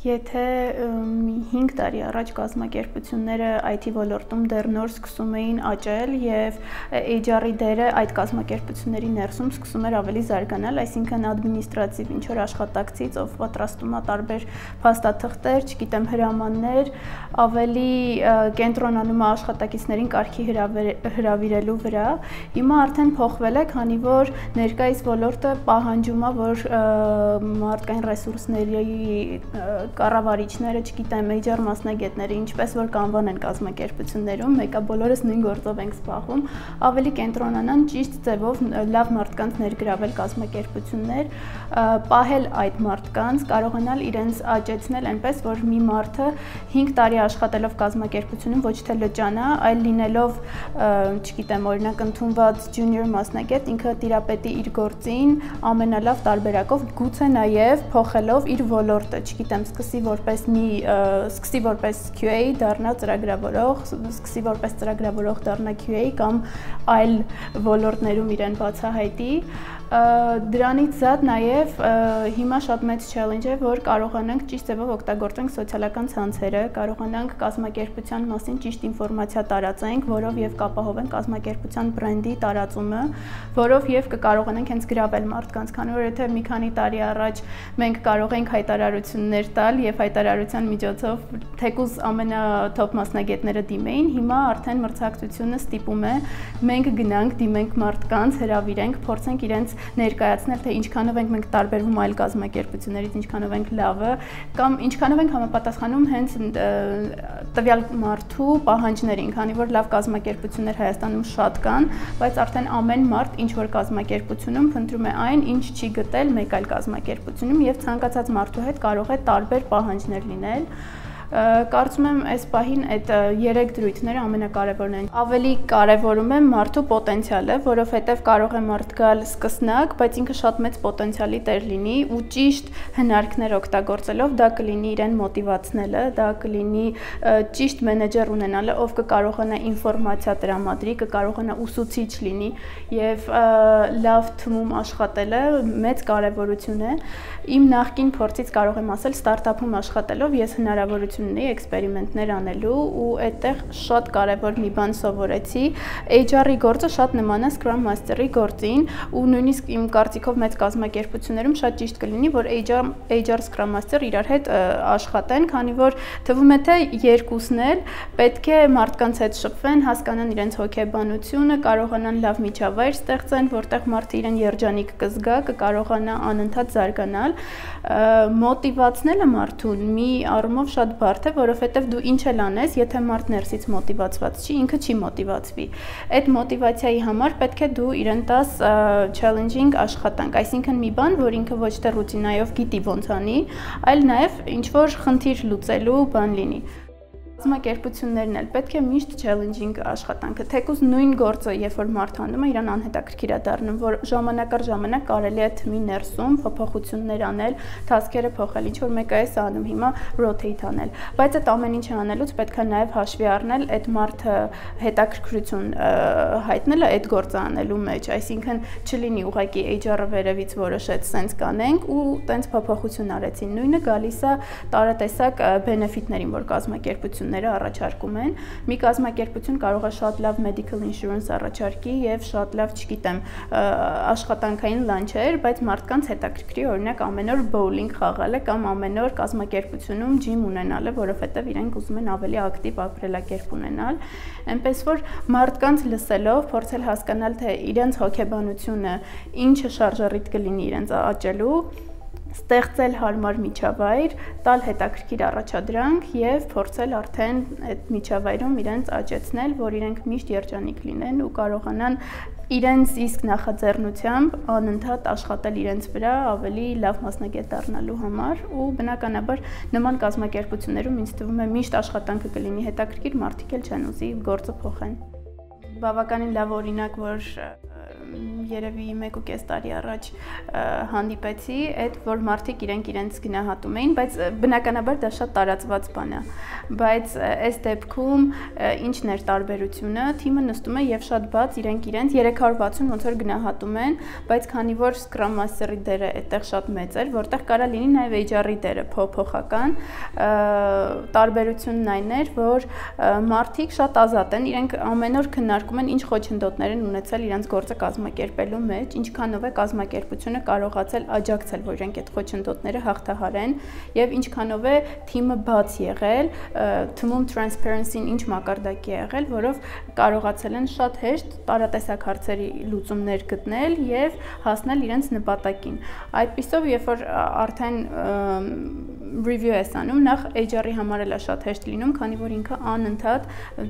Եթե 5 տարի առաջ կազմակերպությունները IT ոլորտում դեռ նոր սկսում էին աճել եւ HR-ի դերը այդ կազմակերպությունների ներսում սկսում էր ավելի զարգանալ, այսինքն ադմինիստրատիվ ինչ-որ աշխատակցից, ով պատրաստում է տարբեր փաստաթղթեր, չգիտեմ, հրամաններ, ավելի կենտրոնանում է աշխատակիցներին կարգի հրավիրելու վրա։ Հիմա արդեն փոխվել է, քանի որ ներկայիս ոլորտը պահանջում է, որ մարդկային ռեսուրսների կառավարիչները, չգիտեմ, HR մասնագետները, ինչպես որ կանվանեն կազմակերպություններում, մեկը բոլորս նույն գործով ենք զբաղվում, ավելի կենտրոնանան ճիշտ ձևով լավ մարդկանց ներգրավել կազմակերպություններ, պահել այդ մարդկանց, կարողանալ իրենց աճեցնել այնպես, որ մի մարդը 5 տարի աշխատելով կազմակերպությունում ոչ թե լճանա, այլ լինելով, չգիտեմ, օրինակ ընդունված junior մասնագետ, ինքը տիրապետի իր գործին ամենալավ տարբերակով, գուցե նաև փոխելով իր ոլորտը, չգիտեմ, սկսի որպես QA դառնա ծրագրավորող, սկսի որպես ծրագրավորող դառնա QA կամ այլ ոլորտներում իրեն բացահայտի։ Դրանից զատ նաև հիմա շատ մեծ challenge է, որ կարողանանք ճիշտ ձևով օգտագործենք սոցիալական ցանցերը, կարողանանք կազմակերպության մասին ճիշտ ինֆորմացիա տարածենք, որով եւ կապահովենք կազմակերպության բրենդի տարածումը, որով եւ կկարողանանք հենց գրավել մարդկանց, քանի որ եթե մի քանի տարի առաջ մենք կարող ենք հայտարարություններ տալ եւ հայտարարության միջոցով թեկուզ ամենաթոփ մասնագետները դիմեին, հիմա արդեն մրցակցությունը ստիպում է մենք գնանք, դիմենք մարդկանց, հրավիրենք, փորձենք իրենց ներկայացնել, թե ինչքանով ենք մենք տարբերվում այլ կազմակերպություններից, ինչքանով ենք լավը, կամ ինչքանով ենք համապատասխանում հենց տվյալ մարդու պահանջներին, քանի որ լավ կազմակերպություններ Հայաստանում շատ կան, բայց արդեն ամեն մարդ ինչ որ կազմակերպությունում փնտրում է այն, ինչ չի գտել մեկ այլ կազմակերպությունում եւ ցանկացած մարդու հետ կարող է տարբեր պահանջներ լինել։ Կարծում եմ այս պահին այդ 3 դրույթները ամենակարևորն են։ Ավելի կարևորում եմ մարդու պոտենցիալը, որովհետև կարող է մարդ գալ սկսնակ, բայց ինքը շատ մեծ պոտենցիալի տեր լինի ու ճիշտ հնարքներ օգտագործելով դա կլինի իրեն մոտիվացնելը, դա կլինի ճիշտ մենեջեր ունենալը, ով կկարողանա ինֆորմացիա տրամադրի, կկարողանա ուսուցիչ լինի եւ լավ թմում աշխատելը մեծ կարևորություն է։ Իմ նախկին փորձից կարող եմ ասել, ստարտափում աշխատելով ես հնարավորություն ունեի էքսպերիմենտներ անելու ու այդտեղ շատ կարևոր մի բան սովորեցի։ HR-ի գործը շատ նման է Scrum Master-ի գործին ու նույնիսկ իմ կարծիքով մեծ կազմակերպություններում շատ ճիշտ կլինի, որ HR Scrum Master իրար հետ աշխատեն, քանի որ թվում է թե երկուսն էլ պետք է մարդկանց հետ շփվեն, հասկանան իրենց հոգեբանությունը, կարողանան լավ միջավայր ստեղծեն, որտեղ մարդը իրեն երջանիկ կզգա, կկարողանա անընդհատ զարգանալ։ Մոտիվացնելը մարդուն մի առումով շատ բարդ է, որովհետև դու ինչ էլ անես, եթե մարդ ներսից մոտիվացված չի, ինքը չի մոտիվացվի։ Այդ մոտիվացիայի համար պետք է դու իրեն տաս challenging աշխատանք, այսինքն մի բան, որ ինքը ոչ թե ռուտինայով գիտի ոնց անի, այլ նաև ինչ-որ խնդիր լուծելու բան լինի։ Կազմակերպություններն էլ պետք է միշտ challenging աշխատանքը, թեկուզ նույն գործը, երբ որ մարդ անում է, իրան անհետաքրքիր է դառնում, որ ժամանակ առ ժամանակ կարելի է թմի ներսում փոփոխություններ անել, task-երը փոխել, ինչ որ մեկը էս անում, հիմա rotate անել, բայց այդ ամեն ինչը անելուց պետք է նաև հաշվի առնել այդ մարդը հետաքրքրություն հայտնելը այդ գործը անելու մեջ, այսինքն չլինի ուղղակի HR-ը վերևից որոշեց սենց կանենք ու տենց փոփոխություն արեցին, նույնը գալիս է տարատեսակ benefit-ներին, որ կազմակերպությունները առաջարկում են։ Մի կազմակերպություն կարող է շատ լավ medical insurance առաջարկի եւ շատ լավ, չգիտեմ, աշխատանքային լանչեր, բայց մարդկանց հետաքրքրի օրինակ ամեն օր bowling խաղալը կամ ամեն օր կազմակերպությունում ջիմ ունենալը, որովհետեւ իրենք ուզում են ավելի ակտիվ ապրելակերպ ունենալ։ Այնպես որ մարդկանց լսելով, փորձել հասկանալ, թե իրենց հոգեբանությունը ինչը շարժառիթ կլինի իրենց աճելու, ստեղծել հարմար միջավայր, տալ հետաքրքիր առաջադրանք եւ փորձել արդեն այդ միջավայրում իրենց աճեցնել, որ իրենք միշտ երջանիկ լինեն ու կարողանան իրենց իսկ նախաձեռնությամբ անընդհատ աշխատել իրենց վրա ավելի լավ մասնագետ դառնալու համար ու բնականաբար նման կազմակերպություններում ինձ թվում է միշտ աշխատանքը կլինի հետաքրքիր, մարդիկ էլ չեն ուզի գործը փոխեն։ Բավականին լավ օրինակ, որ երևի 1.5 տարի առաջ հանդիպեցի, այդ որ մարդիկ իրենց գնահատում էին, բայց բնականաբար դա շատ տարածված բան է, բայց այս դեպքում ինչն էր տարբերությունը, թիմը նստում է եւ շատ բաց իրենք 360 ոնց որ գնահատում են, բայց քանի որ Scrum Master-ի դերը այդտեղ շատ մեծ էր, որտեղ կարա լինի նաեւ HR-ի դերը փոփոխական, տարբերությունն այն էր, որ մարդիկ շատ ազատ են, իրենք ամեն օր քննարկում են ինչ խոչընդոտներ են ունեցել իրենց գործը կազմակերպելու մեջ, ինչքանով է կազմակերպությունը կարողացել աջակցել, որ իրենք այդ խոչընդոտները հաղթահարեն եւ ինչքանով է թիմը բաց եղել, թիմում transparency-ն ինչ մակարդակի է եղել, որով կարողացել են շատ հեշտ տարատեսակ հարցերի լուծումներ գտնել եւ հասնել իրենց նպատակին։ Այդպիսով, երբ որ արդեն review ես անում, նախ HR-ի համար էլ է շատ հեշտ լինում, քանի որ ինքը անընդհատ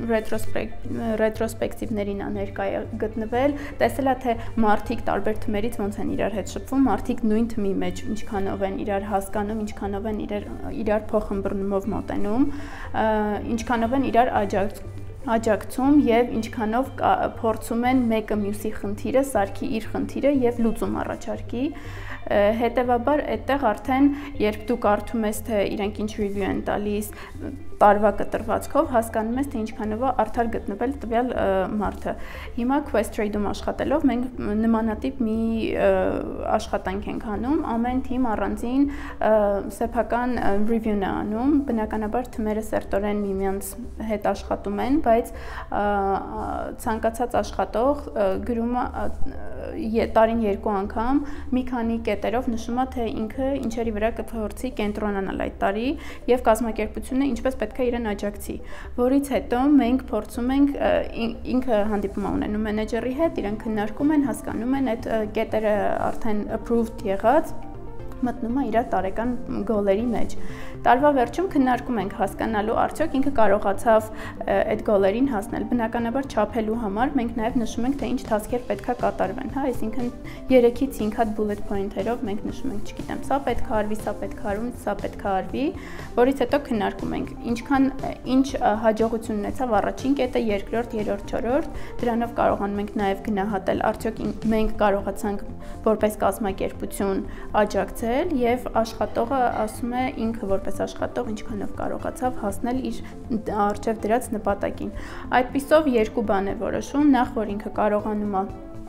ռետրոսպեկտիվներին է ներկա գտնվել, տեսել է թե մարդիկ տարբեր թմերից ոնց են իրար հետ շփվում, մարդիկ նույն թմի մեջ ինչքանով են իրար հասկանում, ինչքանով են իրար փոխըմբռնումով մոտենում, ինչքանով են իրար աջակցում եւ ինչքանով փորձում են մեկը մյուսի խնդիրը, սարքի իր խնդիրը եւ լուծում առաջարկի։ Հետևաբար այդտեղ արդեն երբ դու կարդում ես թե իրենք ինչ review են տալիս տարվա կտրվածքով, հասկանում ես թե ինչքանով է արդար գտնվել տվյալ մարդը։ Հիմա Quest Trade-ում աշխատելով մենք նմանատիպ մի աշխատանք ենք անում, ամեն թիմ առանձին սեփական review-ն է անում, բնականաբար թմերը սերտորեն միմյանց հետ աշխատում են, բայց ցանկացած աշխատող գրում է տարին 2 անգամ մի քանի կետերով նշում է թե ինքը ինչերի վրա կփորձի կենտրոնանալ այդ տարի եւ կազմակերպությունը ինչպես պետք է իրեն աջակցի, որից հետո մենք փորձում ենք ինքը հանդիպում ունենում մենեջերի հետ, իրենք քննարկում են, հասկանում են այդ կետերը արդեն approved եղած մտնում է իր տարեկան գոլերի մեջ։ Տարվա վերջում քննարկում ենք հասկանալու արդյոք ինքը կարողացավ այդ գոլերին հասնել։ Բնականաբար չափելու համար մենք նաև նշում ենք թե ինչ task-եր պետքա կատարվեն, հա, այսինքն 3-ից 5 հատ bullet point-երով մենք նշում ենք, չգիտեմ, սա պետք է արվի, սա պետք է արվի, սա պետք է արվի, որից հետո քննարկում ենք ինչ հաջողություն ունեցավ առաջին կետը, երկրորդ, երրորդ, չորրորդ, դրանով կարողանում ենք նաև գնահատել արդյոք մենք կարողացանք որպես կազմակերպություն աջակցել եւ աշխատողը ասում է ինքը որպես աշխատող ինչքանով կարողացավ հասնել իր առջև դրած նպատակին։ Այդպիսով երկու բան է որոշում, նախ որ ինքը կարողանում է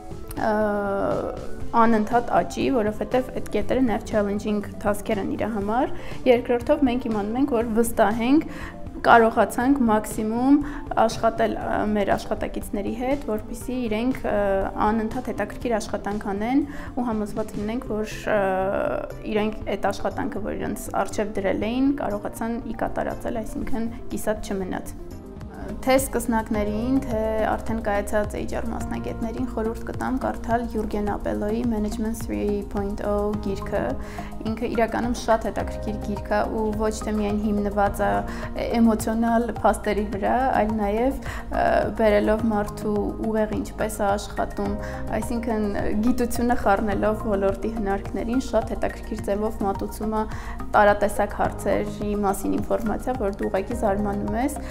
անընդհատ աճի, որովհետև այդ կետերը նաև challenging task-եր են իր համար, երկրորդով մենք իմանում ենք, որ վստահենք կարողացանք մաքսիմում աշխատել մեր աշխատակիցների հետ, որպեսզի իրենք անընդհատ հետաքրքիր աշխատանք անեն ու համոզված լինենք, որ իրենք այդ աշխատանքը, որ իրենց առջև դրել էին, կարողացան ի կատարածել, այսինքն կիսատ չմնաց։ Թե սկսնակներին, թե արդեն կայացած HR մասնագետներին խորհուրդ կտամ կարդալ Յուրգեն Ապելոյի Management 3.0 գիրքը, ինքը իրականում շատ հետաքրքիր գիրք է ու ոչ թե միայն հիմնված է էմոցիոնալ փաստերի վրա, այլ նաև բերելով մարդու ուղեղ ինչպես է աշխատում, այսինքն գիտությունը խառնելով ոլորտի հնարքներին շատ հետաքրքիր ձևով մատուցում է տարատեսակ հարցերի մասին ինֆորմացիա, որ դու ուղղակի զարմանում ես,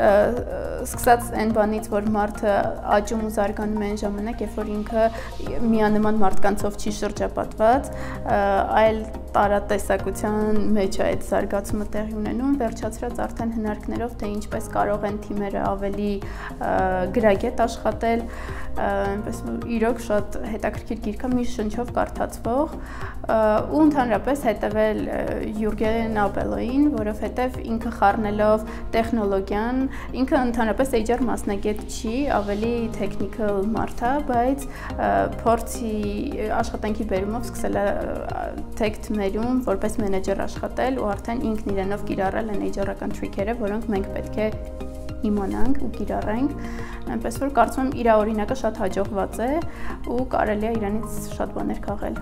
սկսած այն բանից, որ մարդը աճում ու զարգանում է այն ժամանակ, երբ որ ինքը միանման մարդկանցով չի շրջապատված, այլ տարատեսակության մեջ է այդ զարգացումը տեղի ունենում, վերջացրած արդեն հնարքներով, թե ինչպես կարող են թիմերը ավելի գրագետ աշխատել, այնպես իրոք շատ հետաքրքիր գիրք է, մի շնչով կարդացվող ու ընդհանրապես հետևել Յուրգեն Ապելոյին, որովհետև ինքը խառնելով տեխնոլոգիան, ինքը ընդհանրապես HR մասնագետ չի, ավելի technical մարդ է, բայց փորձի աշխատանքի բերումով սկսել է tech թմերում որպես մենեջեր աշխատել ու արդեն ինքն իրենով կիրառել են HR-ական tricks-երը, որոնք մենք պետք է իմանանք ու կիրառենք, այնպես որ կարծում եմ իր օրինակը շատ հաջողված է ու կարելի է իրանից շատ բաներ քաղել։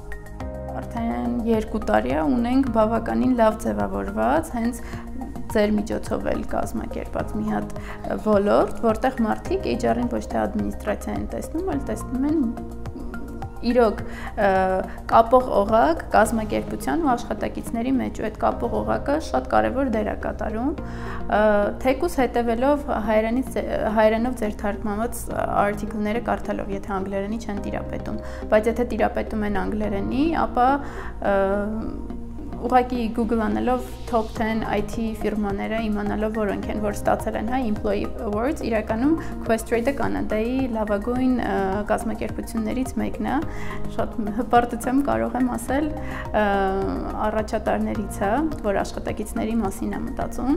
Արդեն 2 տարի է ունենք բավականին լավ ձևավորված, հենց ձեր միջոցով էլ կազմակերպած մի հատ ոլորտ, որտեղ մարդիկ HR-ին ոչ թե ադմինիստրացիա են տեսնում, այլ տեսնում են իրոք կապող օղակ կազմակերպության ու աշխատակիցների մեջ ու այդ կապող օղակը շատ կարևոր դեր է կատարում թեկուզ հետևելով հայերենով ձեր թարգմանված article-ները կարդալով եթե անգլերենի չեն տիրապետում բայց եթե տիրապետում են անգլերենի ապա ուղղակի Google անելով top 10 IT ֆիրմաները իմանալով որոնք են որ ստացել են Employee Awards իրականում Questrade-ը Կանադայի լավագույն կազմակերպություններից մեկն է շատ հպարտությամբ կարող եմ ասել առաջատարներից է որ աշխատակիցների մասին է մտածում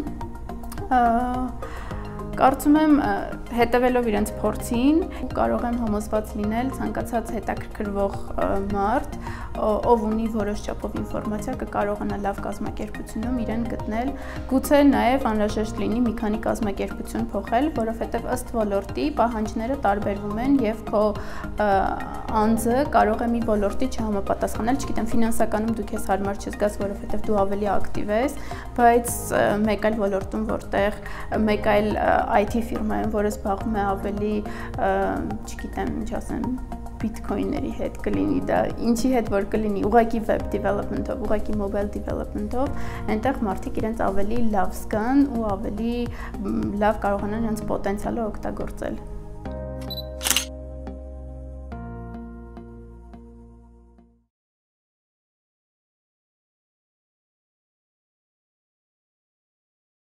Կարծում եմ հետևելով իրենց փորձին կարող եմ համոզված լինել ցանկացած հետաքրքրվող մարդ ով ունի որոշ չափով ինֆորմացիա կկարողանա լավ կազմակերպությունում իրեն գտնել գուցե նաև անհրաժեշտ լինի մի քանի կազմակերպություն փոխել որովհետև ըստ ոլորտի պահանջները տարբերվում են եւ քո անձը կարող է մի ոլորտի չհամապատասխանել չգիտեմ ֆինանսականում դու քեզ հարմար չզգաս որովհետև դու ավելի ակտիվ ես բայց մեկ այլ ոլորտում որտեղ մեկ այլ IT ֆիրմայում, որը զբաղվում է ավելի, չգիտեմ, ինչ ասեմ, bitcoin-ների հետ կլինի դա, ինչի հետ որ կլինի, ուղղակի web development-ով, ուղղակի mobile development-ով, այնտեղ մարդիկ իրենց ավելի լավ զգան ու ավելի լավ կարողանան իրենց պոտենցիալը օգտագործել։